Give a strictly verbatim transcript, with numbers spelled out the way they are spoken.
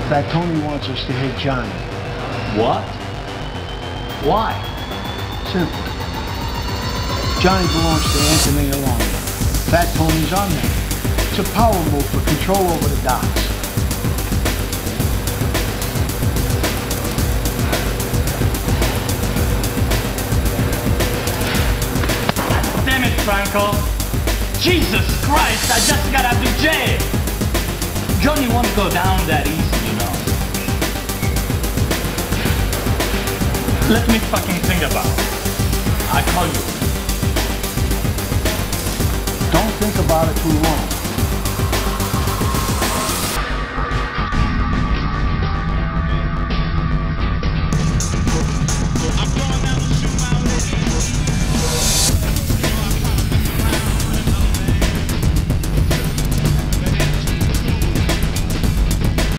Fat Tony wants us to hit Johnny. What? Why? Simple. Johnny belongs to Anthony alone. Fat Tony's on there. It's a power move for control over the docks. Damn it, Franco. Jesus Christ, I just got out of jail. Johnny won't go down that easy, you know. Let me fucking think about it. I call you. Don't think about it too long.